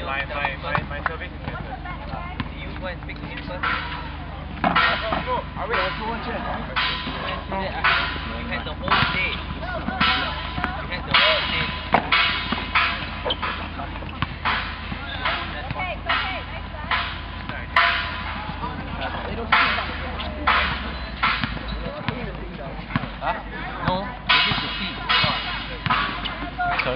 My service is better. You go and speak to him first. Go. I will. You had the whole day. You had the whole day. Huh? No, this is the sea. Sorry.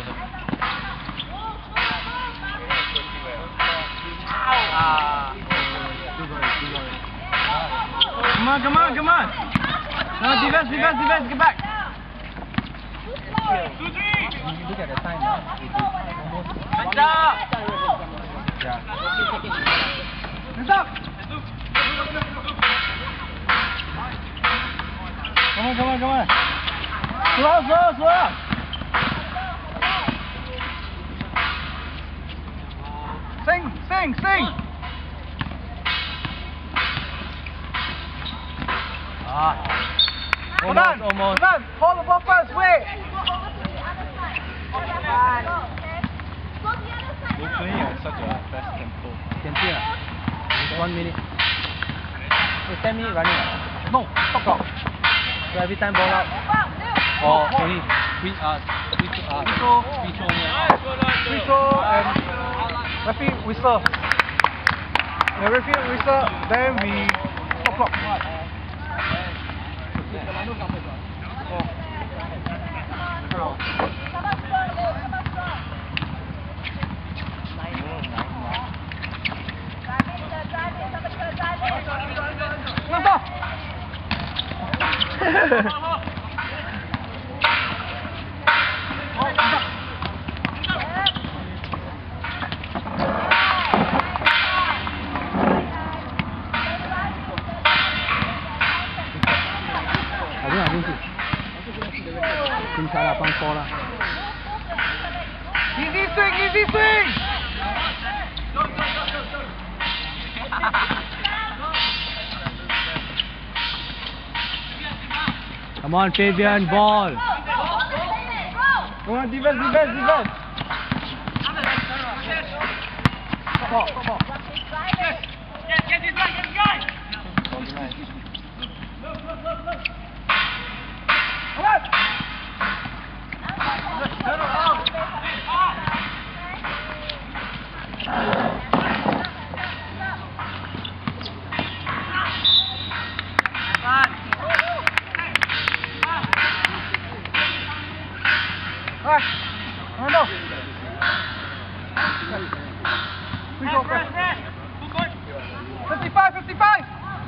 Come on. No, defense, get back. 2-3. Look at the time now. It is almost. Hands up. Yeah. Hands up. Come on. Slow. Sing. Almost. Hold the ball first, wait. You're playing at such a fast tempo. Can see it's 1 minute. It's 10 minutes running. No, stop. So every time ball out. Or only free throw and referee whistle. The referee whistle, then we stop clock. Easy swing! Come on, Fabian, ball. Come on, defense. Come on. Get this guy. Come on. Free throw. 55.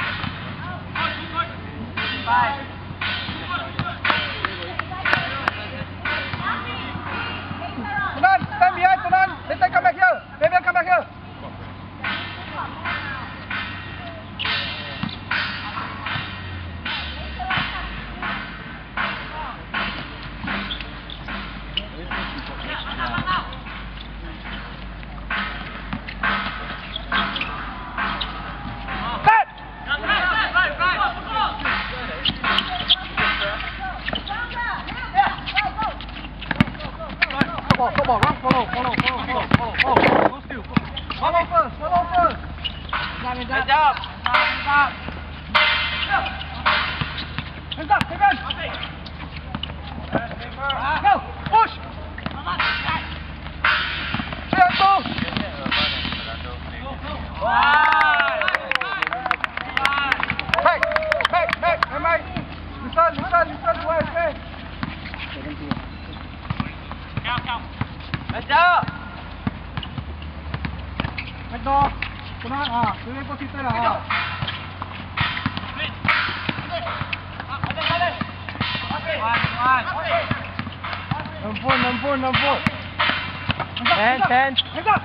Tunan, stand behind, Tunan. Let them come back here. Fabian, come back here. Come on, follow. Go still. Follow first. Hands up. Hands up, Fabian. Go, push. Back. Am I? Listen, where is it? Count. Let's go. Back door. Tunan, pilih posisi lah. Nampun. Hands up.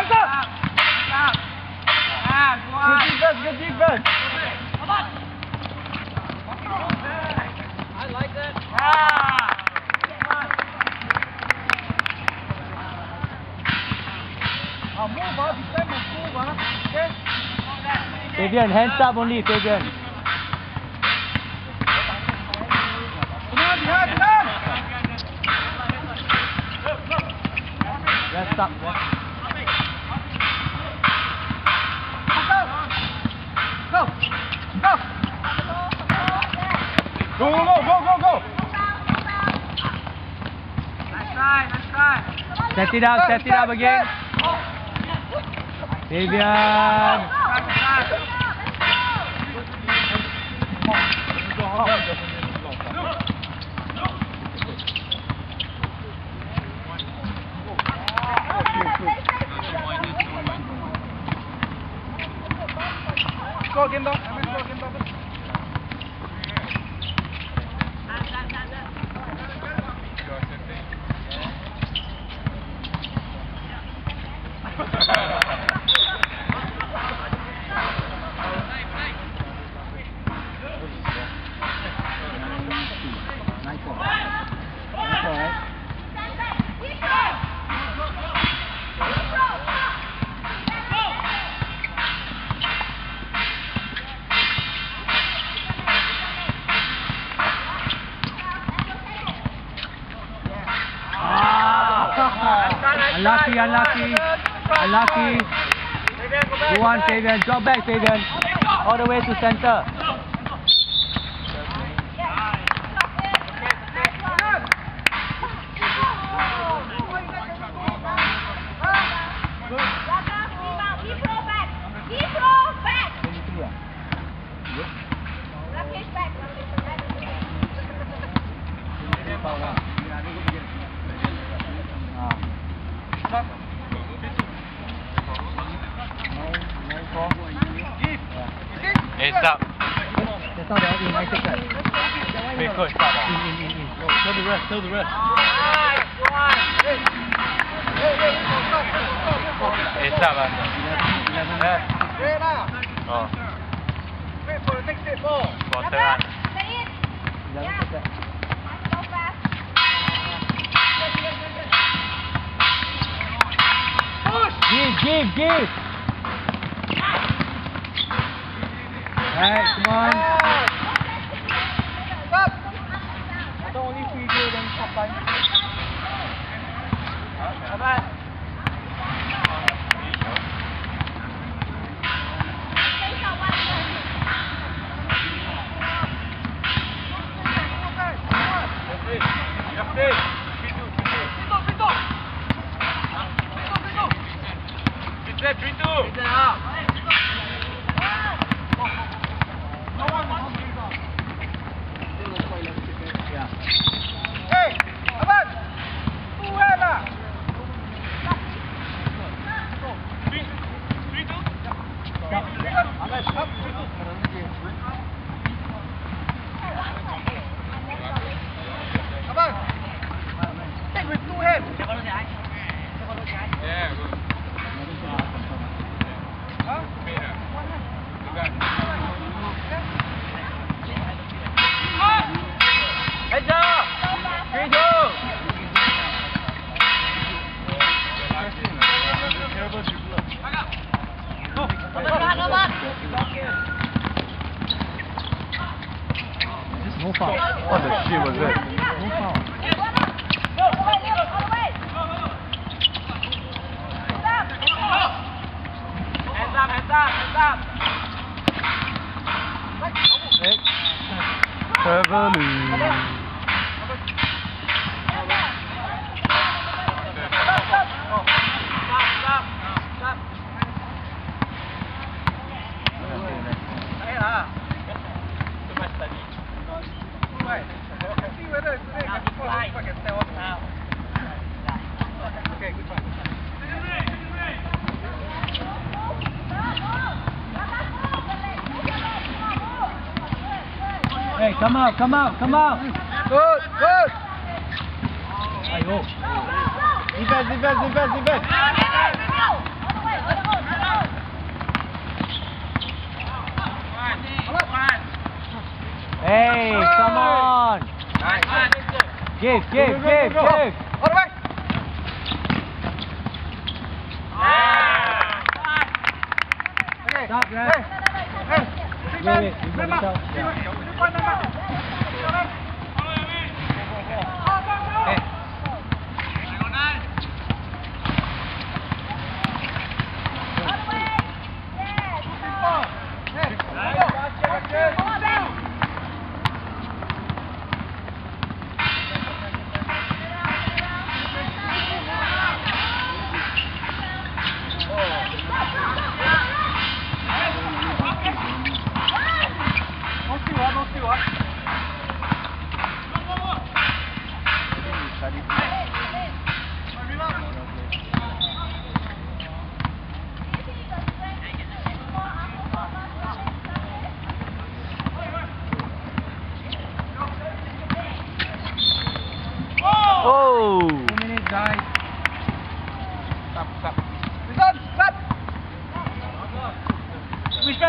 Good defense. I like that. Move, okay? Fabian, hands up only, Fabian. Rest up. Set it up again. Fabian. Go again, dog. Unlucky. Go on, Fabian. Drop back, Fabian. All the way to center. Stop. That's not the in. I take that. Wait, coach, stop. In. Tell the rest. Stop. 11. Oh. Wait for the next hit ball. Water run. 11 take that. Give. Alright, come on. Stop. I don't only free you then top line. Come on. No foul. What the shit was that? No foul. Hands up. Traveling. Hey, come out. Good. Ayo. Defense. Hey, come on. Give. All the way. Stop, Ref. Wait, you got it out.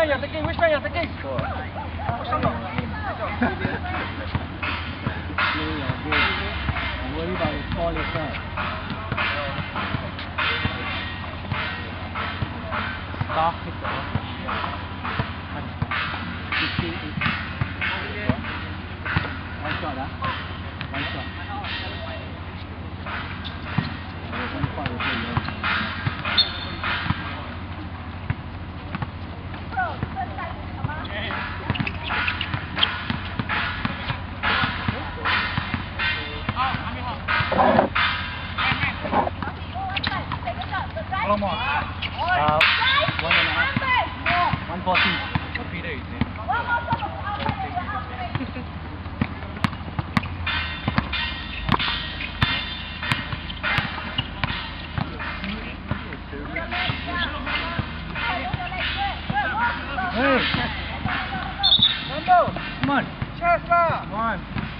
man you're taking? Which man you're taking? Play your game. Don't worry about the score later. Stop it. 1 shot, huh? 1 shot. How long more? 140. Hey! Come on! Chest lah! Come on!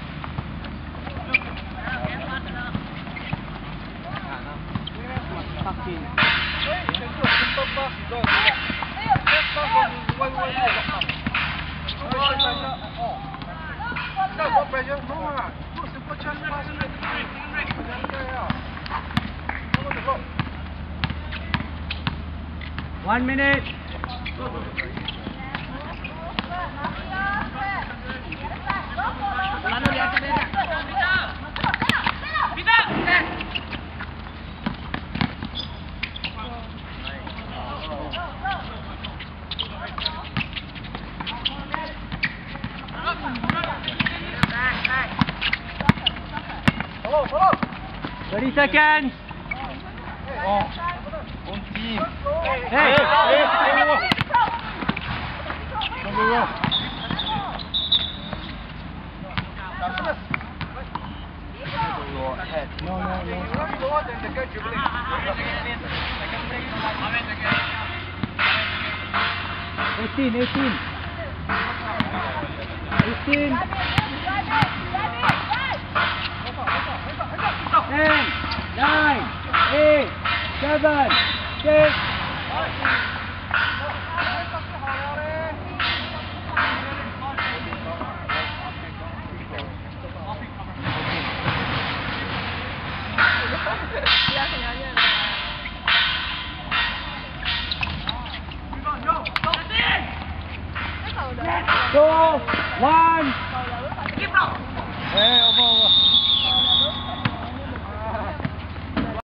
Fucking. Simple pass is all. Just pass one. No pressure, no lah. Do simple chest pass. Go. 1 minute. Follow. 30 seconds. Oh, own team. Hey! No. 18. 10, 9, 8, 7, 6. Go! 1. Hey, over.